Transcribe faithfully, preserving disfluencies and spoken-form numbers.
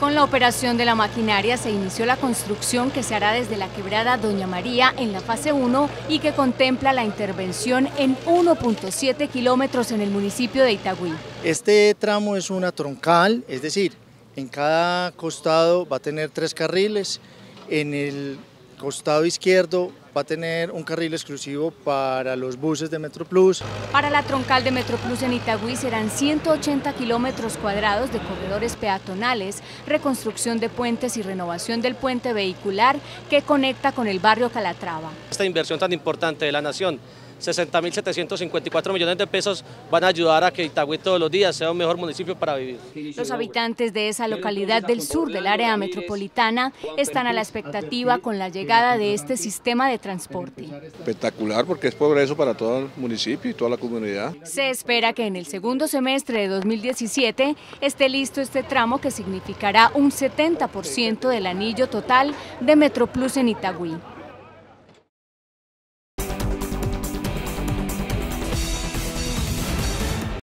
Con la operación de la maquinaria se inició la construcción que se hará desde la quebrada Doña María en la fase uno y que contempla la intervención en uno punto siete kilómetros en el municipio de Itagüí. Este tramo es una troncal, es decir, en cada costado va a tener tres carriles, en el costado izquierdo va a tener un carril exclusivo para los buses de Metroplus. Para la troncal de Metroplus en Itagüí serán ciento ochenta kilómetros cuadrados de corredores peatonales, reconstrucción de puentes y renovación del puente vehicular que conecta con el barrio Calatrava. Esta inversión tan importante de la nación, sesenta mil setecientos cincuenta y cuatro millones de pesos, van a ayudar a que Itagüí todos los días sea un mejor municipio para vivir. Los habitantes de esa localidad del sur del área metropolitana están a la expectativa con la llegada de este sistema de transporte. Espectacular, porque es progreso para todo el municipio y toda la comunidad. Se espera que en el segundo semestre de dos mil diecisiete esté listo este tramo que significará un setenta por ciento del anillo total de Metroplus en Itagüí.